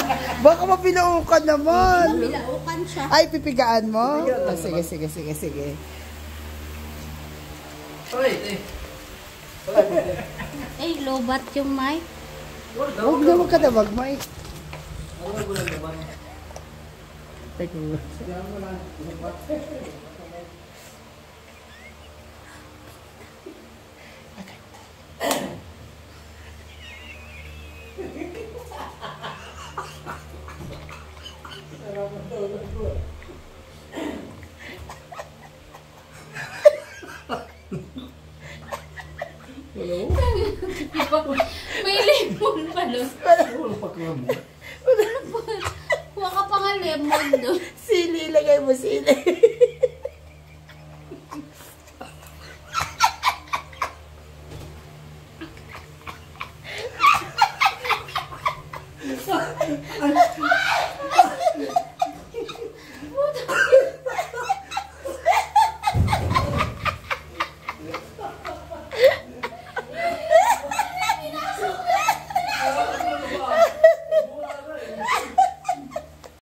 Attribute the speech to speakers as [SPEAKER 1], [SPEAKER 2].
[SPEAKER 1] Baka mapilaukan naman.
[SPEAKER 2] Mapilaukan siya.
[SPEAKER 1] Ay, pipigaan mo? Oh, sige, sige, sige, sige.
[SPEAKER 2] Eh, lobat yung mic.
[SPEAKER 1] Huwag naman ka na mag-mic. Teka mo.
[SPEAKER 2] May lemon pa doon. Huwag ka pa nga lemon doon.
[SPEAKER 1] Sili, lagay mo sili.